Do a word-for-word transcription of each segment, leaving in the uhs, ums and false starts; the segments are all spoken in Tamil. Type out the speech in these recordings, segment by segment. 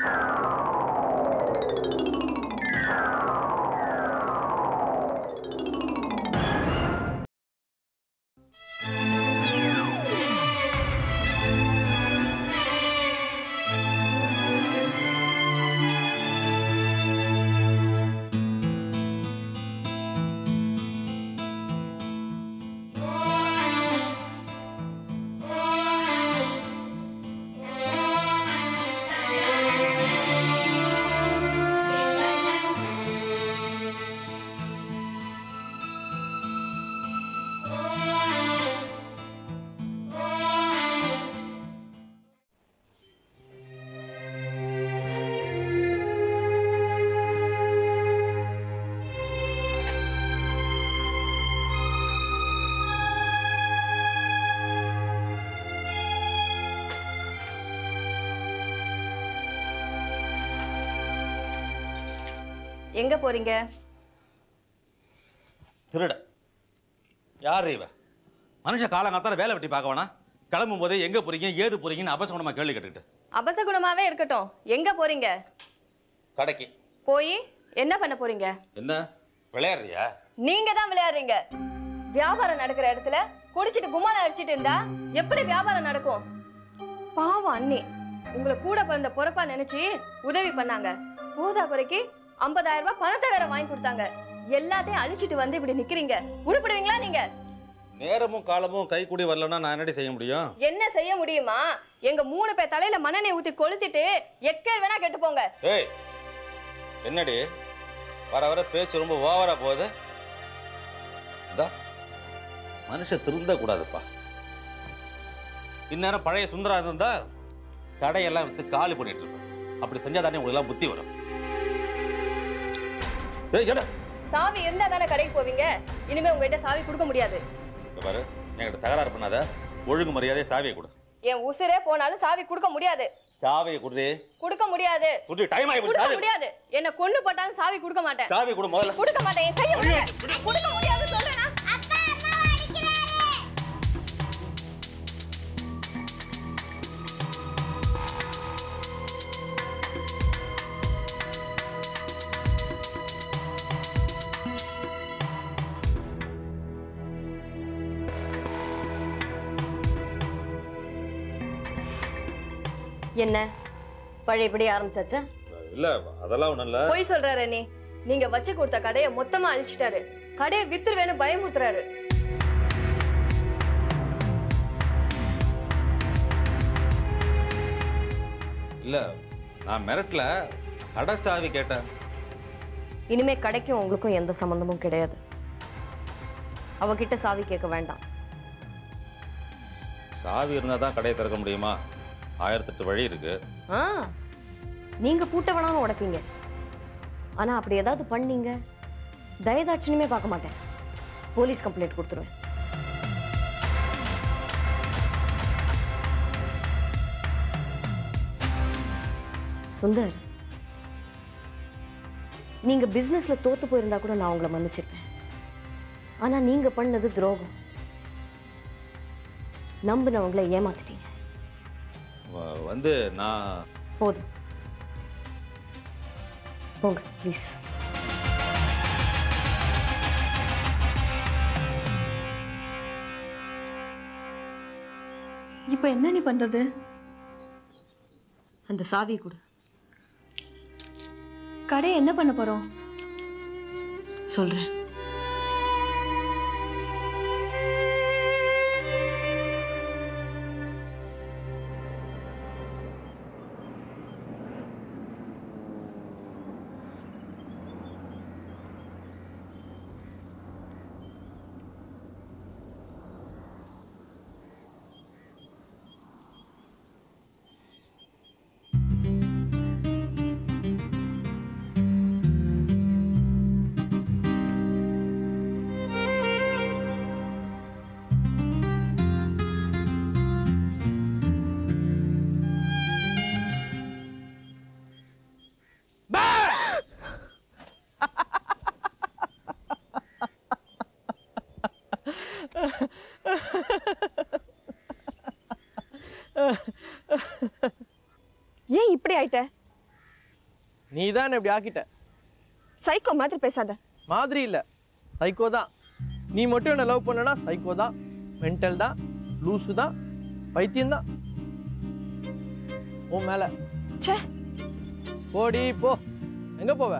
எங்க போறீங்க? திருட. யார் இவ? மனுஷ காலங்காத்தால வேலை வெட்டி பார்க்க வேணா, கிளம்பும் போதே எங்க போறீங்க ஏது போறீங்கன்னு அபசகுணமா கேள்வி கேட்டுக்கிட்டு. அபசகுணமாவே இருக்கட்டும், எங்க போறீங்க? கடைக்கு. போய் என்ன பண்ண போறீங்க? என்ன விளையாடுறியா? நீங்க தான் விளையாடுறீங்க. வியாபாரம் நடக்கிற இடத்துல குடிச்சிட்டு கும்மாள அடிச்சிட்டு இருந்தா எப்படி வியாபாரம் நடக்கும்? பாவம் அண்ணி உங்களை கூட பிறந்த பொறுப்பா நினைச்சு உதவி பண்ணாங்க. போதா குறைக்கு ஐம்பதாயிரம் ரூபாய் பணத்தை வேற வாங்கி கொடுத்தாங்க. எல்லாத்தையும் அழிச்சிட்டு வந்து இப்படி நிக்கிறீங்க. உருப்படுவீங்களா நீங்க? நேரமும் காலமும் கை கூடி வரலன்னா நான் என்னடி செய்ய முடியும்? என்ன செய்ய முடியுமா? எங்க மூணு பேர் தலையில மண்ணெண்ணெய் ஊத்தி கொளுத்திட்டு எக்கேர் வேணா கெட்டு போங்க. ஏய் என்னடி வர வர பேச்சு ரொம்ப ஓவரா போகுது. மனுஷன் திருந்த கூடாதுப்பா. இந்நேரம் பழைய சுந்தரா இருந்தா கடையெல்லாம் வித்து காலி பண்ணிட்டு இருப்பேன். அப்படி செஞ்சா தானே உங்களுக்கு எல்லாம் புத்தி வரும். சாவி இருந்தா தானே கடைக்கு போவீங்க. இனிமே உங்ககிட்ட சாவி கொடுக்க முடியாது. பாரு என்கிட்ட தகராறு பண்ணாத. ஒழுங்கு மரியாதையை சாவியை கொடு. என் உசுரே போனாலும் சாவி கொடுக்க முடியாது. சாவியை கொடுறே. கொடுக்க முடியாது. குடி டைம் ஆயி போச்சு. கொடுக்க முடியாது. என்ன கொன்னு போட்டாலும் சாவி கொடுக்க மாட்டேன். சாவி கொடு முதல்ல. கொடுக்க மாட்டேன். என் கையை விடு. கொடுக்க முடியாது சொல்றேனா? அப்பா அம்மா அடிக்கிறாரு. என்ன பழையபடி ஆரம்பிச்சாச்சா? இல்ல அதெல்லாம் ஒண்ணும் இல்ல. போய் சொல்றாரு நீ. நீங்க வச்சு கொடுத்த கடையை மொத்தமா அழிச்சிட்டாரு. கடையை வித்துருவேன்னு பயமுறுத்துறாரு. இல்ல நான் மிரட்டல, கடை சாவி கேட்டேன். இனிமே கடைக்கும் உங்களுக்கும் எந்த சம்பந்தமும் கிடையாது. அவகிட்ட சாவி கேட்க வேண்டாம். சாவி இருந்தா தான் கடையை திறக்க முடியுமா? ஆயிரத்தெட்டு வழி இருக்கு. ஆ நீங்க பூட்ட வேணாலும் உடைப்பீங்க. ஆனா அப்படி ஏதாவது பண்ணீங்க தயதாட்சணியுமே பார்க்க மாட்டேன். போலீஸ் கம்ப்ளைண்ட் கொடுத்துருவேன். சுந்தர், நீங்க பிசினஸ்ல தோத்து போயிருந்தா கூட நான் உங்களை மன்னிச்சிருப்பேன். ஆனா நீங்க பண்ணது துரோகம். நம்பினவங்களை ஏமாத்திட்டீங்க. வந்து நான் போதும் போங்க ப்ளீஸ். இப்போ என்ன நீ பண்றது? அந்த சாவி கொடு. கடையை என்ன பண்ண போறோம்? சொல்றேன். ஏன் இப்படி ஆயிட்ட? நீ தான் இப்படி ஆக்கிட்ட. சைக்கோ மாதிரி பேசாத. மாதிரி இல்லை, சைக்கோ தான். நீ மட்டும் என்ன லவ் பண்ணனா சைக்கோ தான், மென்டல் தான், லூசு தான், பைத்தியம் தான். உன் மேல ச்சே, போடி போ. எங்க போவ?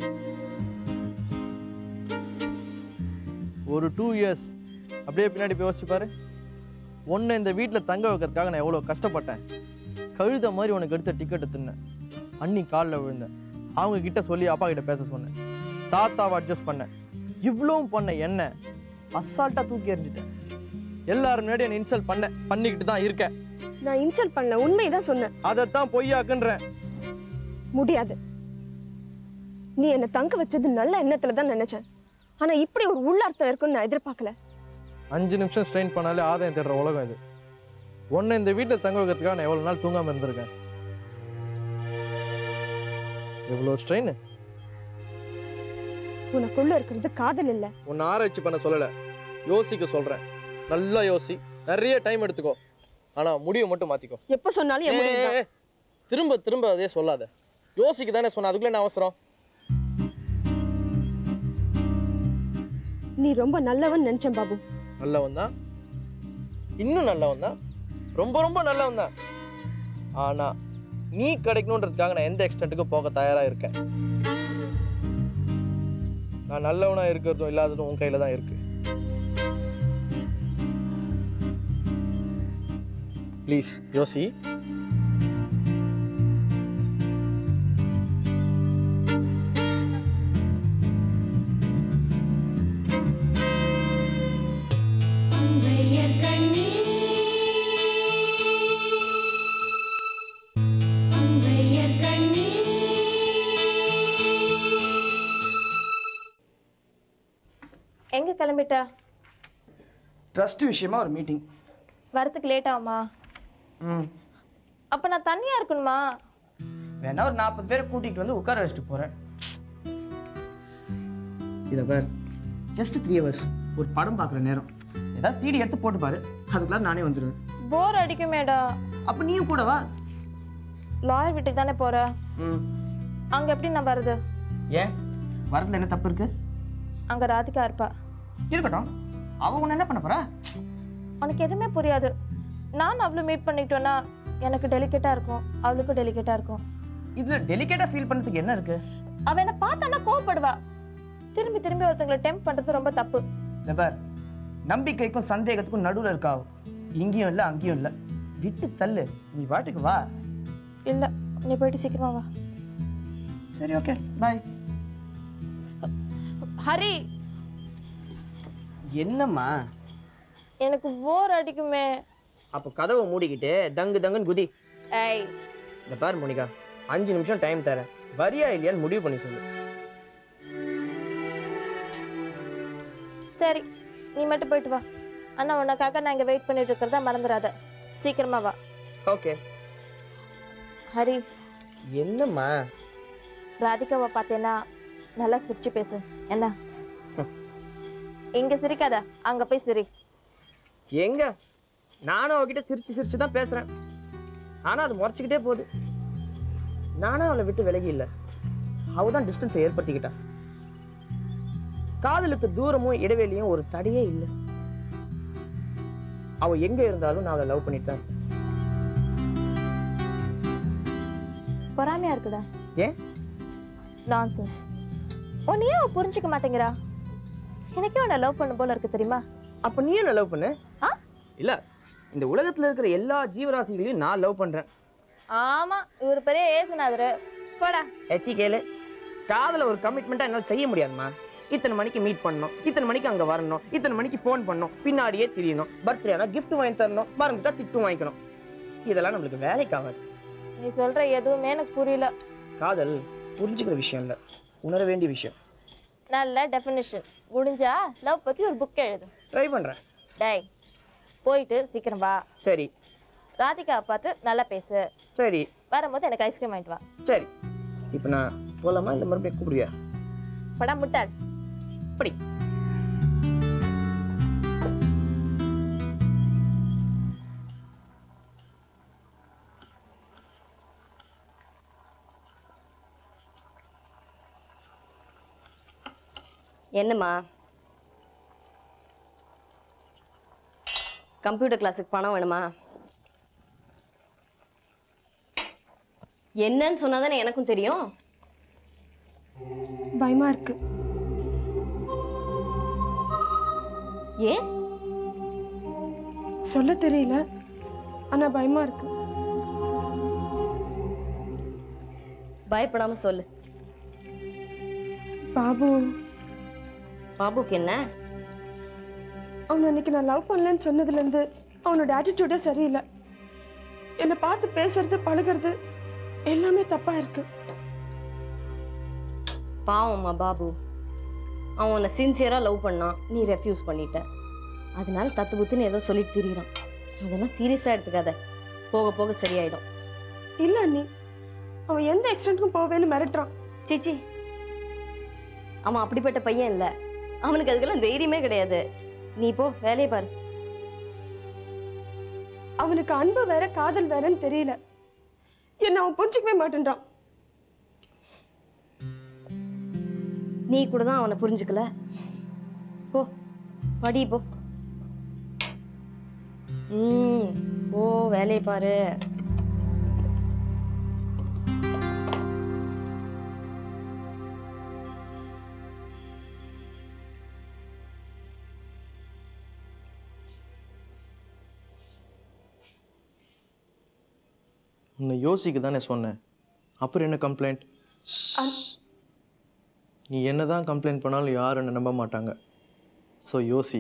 ஒரு டூ இயர்ஸ் அப்படியே பின்னாடி போய் யோசிச்சு பாரு. உன்னை இந்த வீட்டில் தங்க வைக்கிறதுக்காக நான் எவ்வளோ கஷ்டப்பட்டேன். கழுத மாதிரி உனக்கு எடுத்த டிக்கெட்டை தின்னேன். அன்னி காலில் விழுந்தேன். அவங்க கிட்ட சொல்லி அப்பா கிட்ட பேச சொன்னேன். தாத்தாவை அட்ஜஸ்ட் பண்ணேன். இவ்வளவும் பண்ண என்ன அசால்ட்டாக தூக்கி எறிஞ்சிட்டேன். எல்லாரும் முன்னாடி என்னை இன்சல்ட் பண்ண பண்ணிக்கிட்டு தான் இருக்கேன். நான் இன்சல்ட் பண்ணல, உண்மைதான் சொன்னேன். அதைத்தான் பொய்யாக்குன்றேன். முடியாது. நீ என்ன தங்க வச்சது நல்ல எண்ணத்துல தான் நினைச்சேன். ஆனா இப்படி ஒரு உள்ளார்த்தம் இருக்குன்னு நான் எதிர்பார்க்கல. அஞ்சு நிமிஷம் ஸ்ட்ரெயின் பண்ணாலே ஆதாயம் தேடுற உலகம் இது. ஒன்று இந்த வீட்டில் தங்க வைக்கிறதுக்காக நான் எவ்வளோ நாள் தூங்காமல் இருந்திருக்கேன். எவ்வளோ ஸ்ட்ரெயின். உனக்குள்ள இருக்கிறது காதல் இல்ல. உன்னை ஆராய்ச்சி பண்ண சொல்லலை, யோசிக்க சொல்கிறேன். நல்லா யோசி, நிறைய டைம் எடுத்துக்கோ. ஆனால் முடிவை மட்டும் மாற்றிக்கோ. எப்ப சொன்னாலும் என் முடிவு தான். திரும்ப திரும்ப அதே சொல்லாத. யோசிக்க தானே சொன்ன, அதுக்குள்ள என்ன அவசரம்? நீ ரொம்ப நல்லவன் நினைச்சேன் பாபு. நல்லவன் தான், இன்னும் நல்லவன் தான், ரொம்ப ரொம்ப நல்லவன் தான். ஆனா நீ கிடைக்கணுன்றதுக்காக நான் எந்த எக்ஸ்டென்ட்டுக்கும் போக தயாரா இருக்கேன். நான் நல்லவனா இருக்கிறதும் இல்லாததும் உன் கையில தான் இருக்கு. ப்ளீஸ் யோசி. எங்க கிளம்பிட்டா? ட்ரஸ்ட் விஷயமா ஒரு மீட்டிங். வரதுக்கு லேட் ஆகுமா? ம் அப்ப நான் தனியா இருக்கணுமா? வேணா ஒரு நாற்பது பேரை கூட்டிகிட்டு வந்து உட்கார வச்சுட்டு போகிறேன். இதை பார், ஜஸ்ட் த்ரீ ஹவர்ஸ் ஒரு படம் பார்க்குற நேரம். ஏதாவது சீடி எடுத்து போட்டு பாரு, அதுக்குள்ள நானே வந்துடுவேன். போர் அடிக்குமேடா. அப்போ நீயும் கூட வா. லாயர் வீட்டுக்கு தானே போற? ம் அங்க எப்படி நான் வருது? ஏன் வரதுல என்ன தப்பு இருக்கு? அங்க ராதிகா இருப்பா. இருக்கட்டும், அவ உன்னை என்ன பண்ண போறா? உனக்கு எதுவுமே புரியாது. நான் அவளை மீட் பண்ணிட்டோன்னா எனக்கு டெலிகேட்டா இருக்கும், அவளுக்கும் டெலிகேட்டா இருக்கும். இதுல டெலிகேட்டா ஃபீல் பண்ணதுக்கு என்ன இருக்கு? அவ என்ன பார்த்தானா கோவப்படுவா. திரும்பி திரும்பி ஒருத்தங்களை டெம்ப் பண்றது ரொம்ப தப்பு. இந்த பார், நம்பிக்கைக்கும் சந்தேகத்துக்கும் நடுவில் இருக்காவும். இங்கேயும் இல்லை அங்கேயும் இல்லை. விட்டு தள்ளு, நீ பாட்டுக்கு வா. இல்ல, நீ போயிட்டு சீக்கிரமா வா. சரி, ஓகே, பாய். ஹரி, என்னம்மா? எனக்கு போர் அடிக்குமே. அப்போ கதவை மூடிக்கிட்டு தங்கு தங்குன்னு குதி. ஏய், இந்த பார் மோனிகா, அஞ்சு நிமிஷம் டைம் தரேன். வரியா இல்லையான்னு முடிவு பண்ணி சொல்லு. சரி, நீ மட்டும் போயிட்டு வா. அண்ணா உனக்காக நான் இங்கே வெயிட் பண்ணிட்டு இருக்கிறதா மறந்துடாத. சீக்கிரமா வா. ஓகே. ஹரி, என்னம்மா? ராதிகாவை பார்த்தேன்னா நல்லா சிரிச்சு பேசு என்ன? இங்க சிரிக்காத, அங்க போய் சிரி. எங்க நானும் அவகிட்ட சிரிச்சு சிரிச்சு தான் பேசுறேன். ஆனா அது முறைச்சிக்கிட்டே போகுது. நானும் அவளை விட்டு விலகி இல்லை, அவ தான் டிஸ்டன்ஸை ஏற்படுத்திக்கிட்டா. காதலுக்கு தூரமும் இடைவெளியும் ஒரு தடையே இல்லை. அவ எங்க இருந்தாலும் நான் அவளை லவ் பண்ணிட்டேன். பொறாமையா இருக்குடா. ஏன்? நான்சென்ஸ். உன்னையே அவ புரிஞ்சுக்க மாட்டேங்கிறா. எனக்கே உன்னை லவ் பண்ண போல இருக்கு தெரியுமா? அப்ப நீ என்ன லவ் பண்ணு? ஆ? இல்ல, இந்த உலகத்துல இருக்கிற எல்லா ஜீவராசிகளையும் நான் லவ் பண்றேன். ஆமா, இவர் பெரிய ஏசுனாதரு. போடா. எச்சி கேளு. காதல ஒரு கமிட்மெண்ட்டா என்னால் செய்ய முடியாதுமா. இத்தனை மணிக்கு மீட் பண்ணணும், இத்தனை மணிக்கு அங்க வரணும், இத்தனை மணிக்கு ஃபோன் பண்ணணும், பின்னாடியே திரியணும், பர்த்டே ஆனா கிஃப்ட் வாங்கி தரணும், மறந்துட்டா திட்டும் வாங்கிக்கணும். இதெல்லாம் நம்மளுக்கு வேலைக்கு ஆகாது. நீ சொல்ற எதுவுமே எனக்கு புரியல. காதல் புரிஞ்சுக்கிற விஷயம் இல்லை, உணர வேண்டிய விஷயம். நல்ல டெஃபினிஷன். முடிஞ்சா லவ் பத்தி ஒரு புக் எழுது. ட்ரை பண்றேன். டேய், போயிட்டு சீக்கிரம் வா. சரி. ராதிகாவை பார்த்து நல்லா பேசு. சரி. வரும்போது எனக்கு ஐஸ்கிரீம் வாங்கிட்டு வா. சரி. இப்போ நான் போலாமா இல்லை மறுபடியும் கூப்பிடுவியா? படா முட்டாள். படி. என்னம்மா கம்ப்யூட்டர் கிளாஸுக்கு பணம் வேணுமா? என்னன்னு சொன்னாதானே எனக்கும் தெரியும். பயமா இருக்கு. ஏன் சொல்ல தெரியல, ஆனா பயமா இருக்கு. பயப்படாம சொல்லு. பாபு பாபுக்கு என்ன? அவன் அன்னைக்கு நான் லவ் பண்ணலன்னு சொன்னதுலேருந்து அவனோட ஆட்டிடியூடே சரியில்லை. என்னை பார்த்து பேசுறது பழகிறது எல்லாமே தப்பா இருக்கு. பாவம்மா பாபு. அவன் உன்னை சின்சியரா லவ் பண்ணான், நீ ரெஃப்யூஸ் பண்ணிட்ட. அதனால தத்து புத்துன்னு ஏதோ சொல்லிட்டு திரியிறான். அதெல்லாம் சீரியஸா எடுத்துக்காத, போக போக சரியாயிடும். இல்ல அண்ணி, அவன் எந்த எக்ஸ்டென்ட்க்கும் போவேன்னு மிரட்டுறான். சிச்சி, அவன் அப்படிப்பட்ட பையன் இல்ல. அவனுக்கு அதுக்கெல்லாம் தைரியமே கிடையாது. நீ போ, வேலையை பாரு. அவனுக்கு அன்பு வேற காதல் வேறன்னு தெரியல. என்ன அவன் புரிஞ்சுக்கவே மாட்டேன்றான். நீ கூட தான் அவனை புரிஞ்சுக்கல. போ படி போ. ம் போ, வேலையை பாரு. உன்னை யோசிக்க தானே சொன்னேன், அப்புறம் என்ன கம்ப்ளைண்ட்? நீ என்ன தான் கம்ப்ளைண்ட் பண்ணாலும் யாரும் என்ன நம்ப மாட்டாங்க. ஸோ யோசி.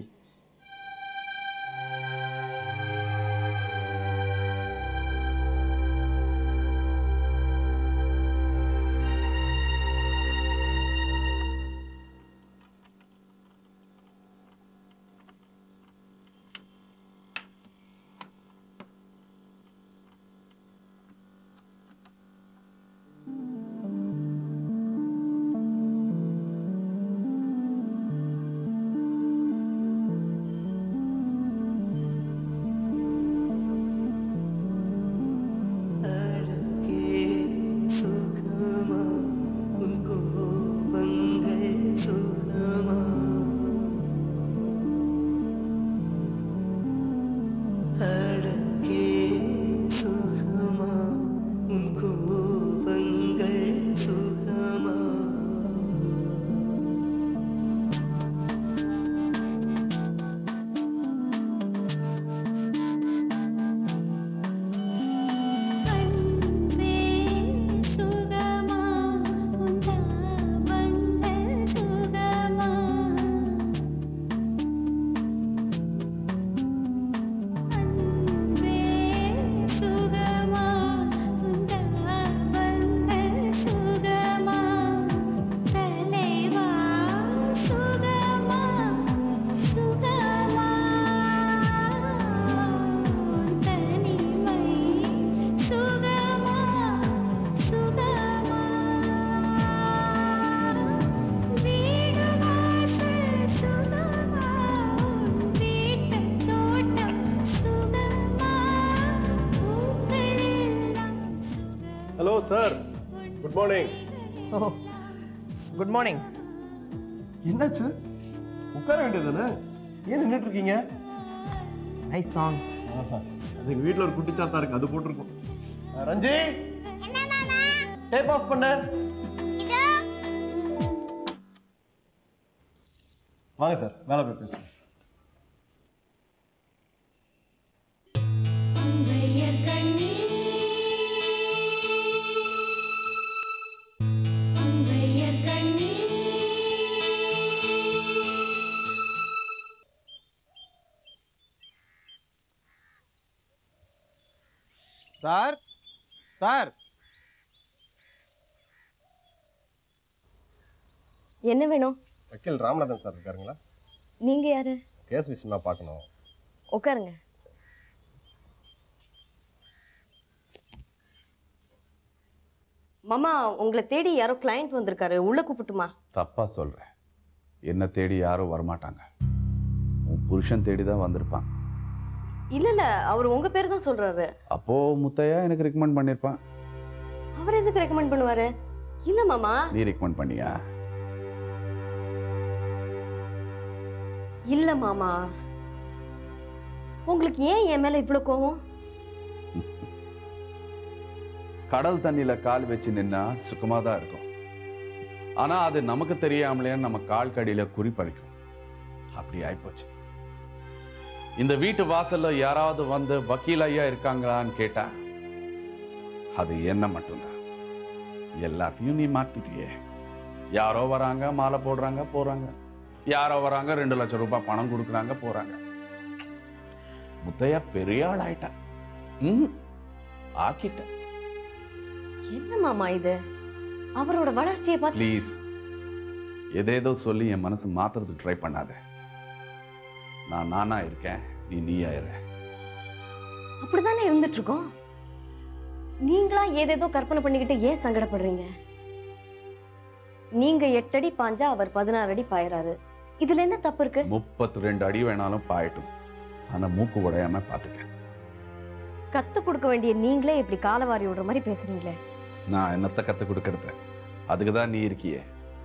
Hello sir, good morning. Oh good morning. என்னாச்சு? உட்கார வேண்டியதுதானே, ஏன் நின்றுட்டு இருக்கீங்க? Nice song. அது எங்க வீட்டில் ஒரு குட்டி சாத்தா இருக்கு, அது போட்டிருக்கோம். ரஞ்சி, டேப் ஆஃப் பண்ண. வாங்க சார், வேலை போய் பேசுவோம். சார் சார் என்ன வேணும்? வக்கீல் ராமநாதன் சார் இருக்காருங்களா? நீங்க யாரு? கேஸ் விஷயமா பார்க்கணும். உட்காருங்க. மாமா, உங்களை தேடி யாரோ கிளையண்ட் வந்திருக்காரு, உள்ள கூப்பிட்டுமா? தப்பா சொல்றேன், என்ன தேடி யாரும் வரமாட்டாங்க. உன் புருஷன் தேடி தான் வந்திருப்பான். இல்ல இல்ல, அவர் உங்க பேர் தான் சொல்றாரு. அப்போ முத்தையா எனக்கு ரெக்கமெண்ட் பண்ணிருப்பான். அவர் எதுக்கு ரெக்கமெண்ட் பண்ணுவாரு? இல்ல மாமா. நீ ரெக்கமெண்ட் பண்ணியா? இல்ல மாமா, உங்களுக்கு ஏன் என் மேல இவ்வளவு கோவம்? கடல் தண்ணியில கால் வச்சு நின்னா சுகமா தான் இருக்கும். ஆனா அது நமக்கு தெரியாமலே நம்ம கால் கடியில குறிப்பளிக்கும். அப்படி ஆயிப்போச்சு. இந்த வீட்டு வாசல்ல யாராவது வந்து வக்கீல் ஐயா இருக்காங்களான்னு கேட்டா அது என்ன மட்டும்தான். எல்லாத்தையும் நீ மாத்திட்டியே. யாரோ வராங்க, மாலை போடுறாங்க, போறாங்க. யாரோ வராங்க, ரெண்டு லட்சம் ரூபாய் பணம் கொடுக்குறாங்க, போறாங்க. முத்தையா பெரிய ஆள் ஆயிட்டா. ம் ஆக்கிட்ட. என்ன மாமா இது? அவரோட வளர்ச்சியை பார்த்து ப்ளீஸ் எதேதோ சொல்லி என் மனசு மாத்துறதுக்கு ட்ரை பண்ணாத. நான் நானா இருக்கேன், நீ நீயா இரு. அப்படித்தானே இருந்துட்டு இருக்கோம். நீங்களா ஏதேதோ கற்பனை பண்ணிக்கிட்டு ஏன் சங்கடப்படுறீங்க? நீங்க எட்டு அடி பாஞ்சா அவர் பதினாறு அடி பாயறாரு. இதுல என்ன தப்பு இருக்கு? முப்பத்தி ரெண்டு அடி வேணாலும் பாயட்டும், ஆனா மூக்கு உடையாம பாத்துக்க. கத்து கொடுக்க வேண்டிய நீங்களே இப்படி காலவாரி விடுற மாதிரி பேசுறீங்களே. நான் என்னத்த கத்து கொடுக்கறது? அதுக்குதான் நீ இருக்கியே.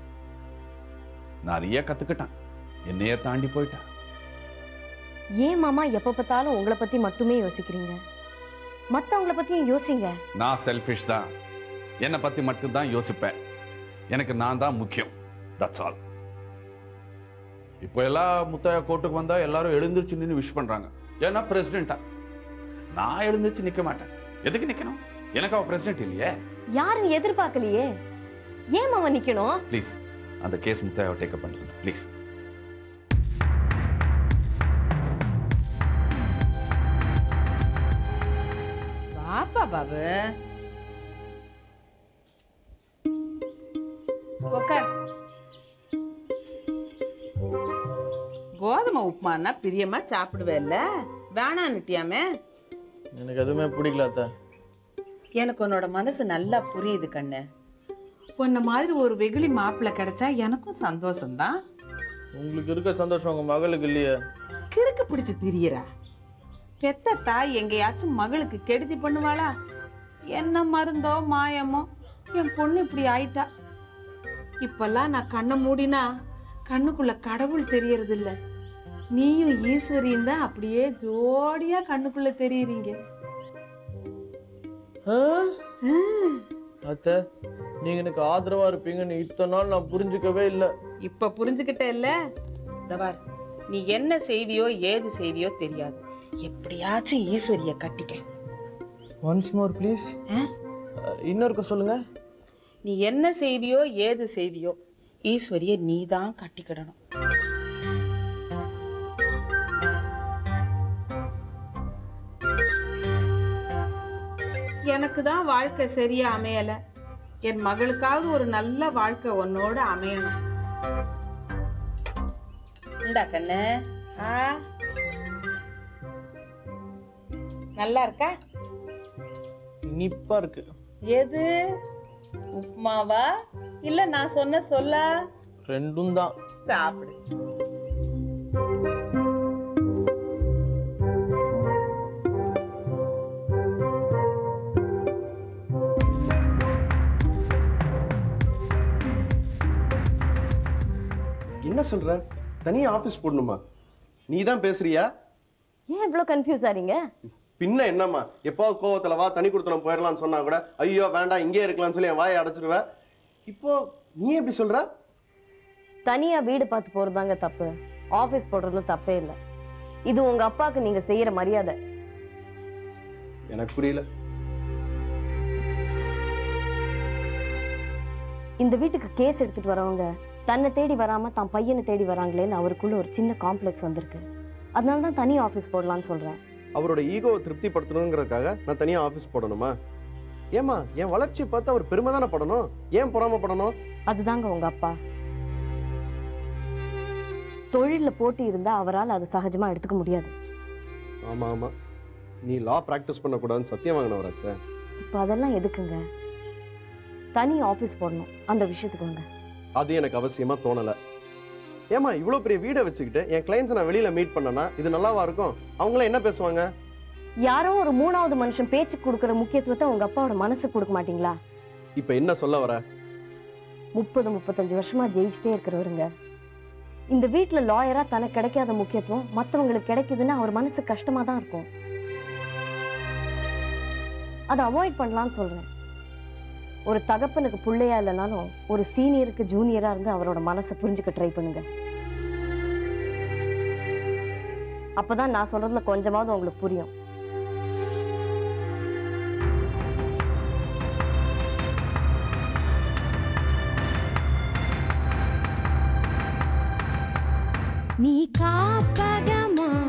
நிறைய கத்துக்கிட்டான், என்னைய தாண்டி போயிட்டான். ஏன் மாமா எப்ப பார்த்தாலும் உங்களை பத்தி மட்டுமே யோசிக்கிறீங்க? மத்தவங்கள பத்தியும் யோசிங்க. நான் செல்ஃபிஷ் தான், என்னை பத்தி மட்டும்தான் யோசிப்பேன். எனக்கு நான் தான் முக்கியம். That's all. இப்போ எல்லாம் முத்தையா கோர்ட்டுக்கு வந்தா எல்லாரும் எழுந்திருச்சு நின்று விஷ் பண்றாங்க. ஏன்னா பிரசிடென்டா. நான் எழுந்திருச்சு நிக்க மாட்டேன். எதுக்கு நிக்கணும்? எனக்கு அவ பிரசிடென்ட் இல்லையே. யாரும் எதிர்பார்க்கலையே, ஏன் மாமா நிக்கணும்? ப்ளீஸ் அந்த கேஸ் முத்தையாவை டேக்கப் பண்ணுங்க ப்ளீஸ். பாப்பா பாபு உட்கார். கோதுமை உப்புமானா பிரியமா சாப்பிடுவேல்ல, வேணான்னுட்டியாமே? எனக்கு எதுவுமே பிடிக்கல அத்தை. எனக்கு உன்னோட மனசு நல்லா புரியுது கண்ணு. உன்ன மாதிரி ஒரு வெகுளி மாப்பிள்ளை கிடைச்சா எனக்கும் சந்தோஷம்தான். உங்களுக்கு இருக்க சந்தோஷம் உங்க மகளுக்கு இல்லையே. கிறுக்கு பிடிச்சு திரியறா. பெத்த தாய் எங்கேயாச்சும் மகளுக்கு கெடுதி பண்ணுவாளா? என்ன மருந்தோ மாயமோ என் பொண்ணு இப்படி ஆயிட்டா. இப்பெல்லாம் நான் கண்ணை மூடினா கண்ணுக்குள்ள கடவுள் தெரியறது இல்ல. நீயும் ஈஸ்வரியும் தான் அப்படியே ஜோடியா கண்ணுக்குள்ள தெரியுறீங்க. அத்தை, நீங்க எனக்கு ஆதரவா இருப்பீங்கன்னு இத்தனை நாள் நான் புரிஞ்சுக்கவே இல்லை. இப்ப புரிஞ்சுக்கிட்ட இல்ல? தவார், நீ என்ன செய்வியோ ஏது செய்வியோ தெரியாது. எப்படியாச்சும் ஈஸ்வரிய கட்டிக்க. Once more please. இன்னொருக்க சொல்லுங்க. நீ என்ன செய்வியோ ஏது செய்வியோ ஈஸ்வரிய நீ தான் கட்டிக்கிடணும். எனக்கு தான் வாழ்க்கை சரியா அமையல. என் மகளுக்காவது ஒரு நல்ல வாழ்க்கை உன்னோட அமையணும். இந்தா கண்ணு. ஆ நல்லா இருக்கா? இனிப்பா இருக்கு. எது, உப்புமாவா இல்ல நான் சொன்ன சொல்ல? ரெண்டும் தான். சாப்பிடு. என்ன சொல்ற? தனியா ஆபீஸ் போடணுமா? நீ தான் பேசுறியா? ஏன் இவ்வளவு கன்ஃபியூஸ் ஆறீங்க? பின்ன என்னம்மா, எப்போது கோவத்துல வா தனி கொடுத்தனம் போயிடலாம்னு சொன்னா கூட ஐயோ வேண்டாம் இங்கே இருக்கலாம்னு சொல்லி என் வாயை அடைச்சிருவ. இப்போ நீ எப்படி சொல்ற? தனியா வீடு பார்த்து போறதாங்க தப்பு. ஆபீஸ் போடுறதுல தப்பே இல்லை. இது உங்க அப்பாவுக்கு நீங்க செய்யற மரியாதை. எனக்கு புரியல. இந்த வீட்டுக்கு கேஸ் எடுத்துட்டு வரவங்க தன்னை தேடி வராம தான் பையனை தேடி வராங்களேன்னு அவருக்குள்ள ஒரு சின்ன காம்ப்ளெக்ஸ் வந்திருக்கு. அதனால தான் தனி ஆபீஸ் போடலான்னு சொல்றேன். அவரோட ஈகோவை திருப்திப்படுத்தணுங்கிறதுக்காக நான் தனியா ஆபீஸ் போடணுமா? ஏமா, என் வளர்ச்சியை பார்த்து அவர் பெருமை தானே படணும், ஏன் பொறாமப்படணும்? அதுதாங்க உங்க அப்பா. தொழில போட்டி இருந்தா அவரால் அது சகஜமா எடுத்துக்க முடியாது. ஆமா ஆமா, நீ லா பிராக்டிஸ் பண்ணக்கூடாதுன்னு சத்தியம் வாங்கினவராச்சே. இப்போ அதெல்லாம் எதுக்குங்க? தனி ஆபீஸ் போடணும், அந்த விஷயத்துக்கு வாங்க. அது எனக்கு அவசியமா தோணல. ஏமா, இவ்வளவு பெரிய வீடை வச்சுக்கிட்டு என் கிளைண்ட்ஸ் நான் வெளியில மீட் பண்ணனா இது நல்லாவா இருக்கும்? அவங்கள என்ன பேசுவாங்க? யாரோ ஒரு மூணாவது மனுஷன் பேச்சு கொடுக்கற முக்கியத்துவத்தை உங்க அப்பாவோட மனசு கொடுக்க மாட்டீங்களா? இப்ப என்ன சொல்ல வர? முப்பது முப்பத்தஞ்சு வருஷமா ஜெயிச்சுட்டே இருக்கிறவருங்க. இந்த வீட்டுல லாயரா தனக்கு கிடைக்காத முக்கியத்துவம் மற்றவங்களுக்கு கிடைக்குதுன்னா அவர் மனசு கஷ்டமா தான் இருக்கும். அதை அவாய்ட் பண்ணலாம்னு சொல்றேன். ஒரு தகப்பனுக்கு பிள்ளையா இல்லைனாலும் ஒரு சீனியருக்கு ஜூனியரா இருந்து அவரோட மனசை புரிஞ்சுக்க ட்ரை பண்ணுங்க. அப்பதான் நான் சொல்றதுல கொஞ்சமாவது உங்களுக்கு புரியும். நீ காப்பகமா